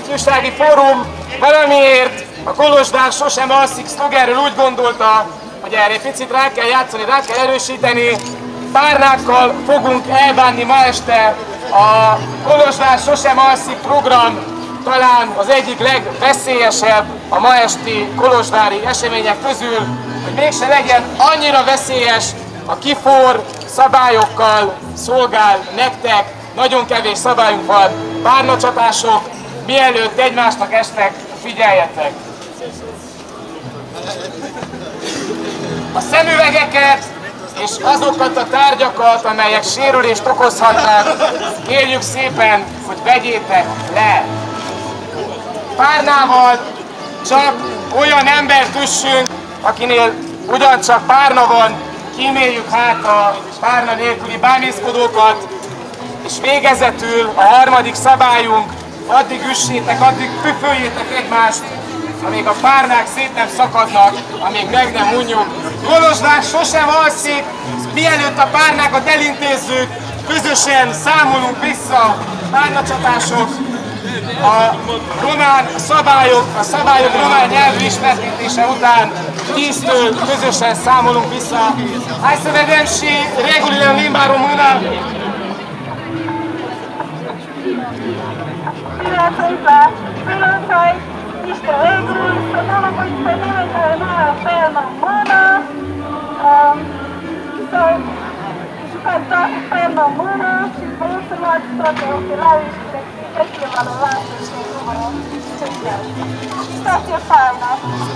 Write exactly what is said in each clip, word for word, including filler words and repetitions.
ifjúsági fórum valamiért a Kolozsvár sosem alszik szlogenről úgy gondolta, hogy erre egy picit rá kell játszani, rá kell erősíteni. Párnákkal fogunk elbánni ma este. A Kolozsvár sosem alszik program talán az egyik legveszélyesebb a ma esti kolozsvári események közül, hogy mégse legyen annyira veszélyes, a KIFOR szabályokkal szolgál nektek. Nagyon kevés szabályunk van, párnacsapások, mielőtt egymásnak estek, figyeljetek! A szemüvegeket és azokat a tárgyakat, amelyek sérülést okozhatnak, kérjük szépen, hogy vegyétek le. Párnával csak olyan embert üssünk, akinél ugyancsak párna van, kíméljük hát a párna nélküli bámészkodókat, és végezetül a harmadik szabályunk, addig üssétek, addig püföljétek egymást, amíg a párnák szét nem szakadnak, amíg meg nem unjuk. Kolozsvár sosem alszik, mielőtt a párnákat elintézzük, közösen számolunk vissza, párnacsapások, a román szabályok, a szabályok román nyelvű ismertetése után tíztől közösen számolunk vissza. Hai să vedem și regulile în limba română. Prieteni la Filonțai, niște reguli, să nu lămuiți pe nimeni care nu are penă în mână, să jucați doar cu penă în mână și vă să luați toate ochelarii și rectificările valoroase și numărul social. Distracție faină!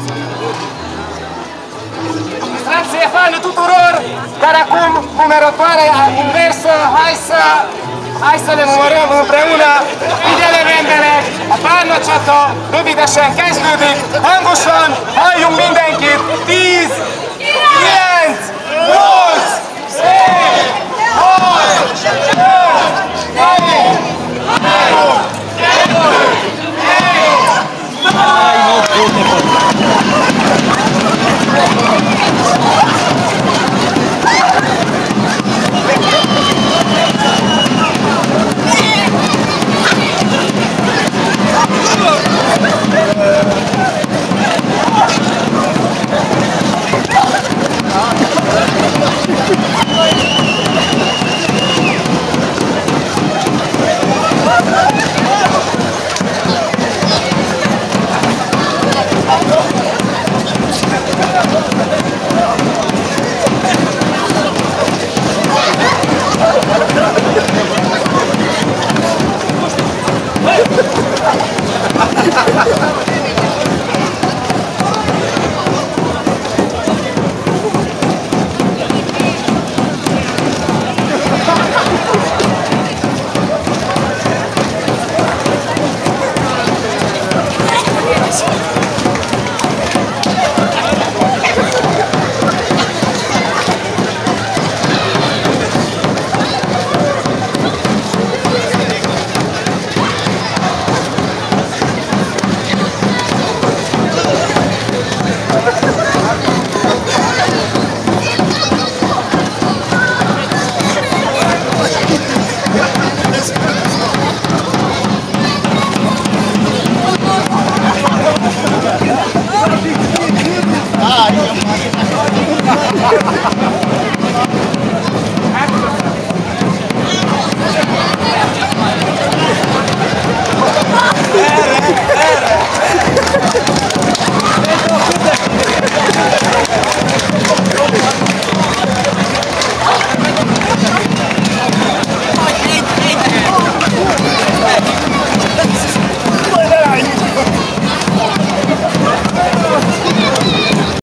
Distracție faină tuturor, dar acum numerătoarea inversă, hai să Hai să le numărăm împreună, figyelem emberek, a párnacsata rövidesen kezdődik, hangosan halljunk mindenkit, tíz, kilenc, nyolc,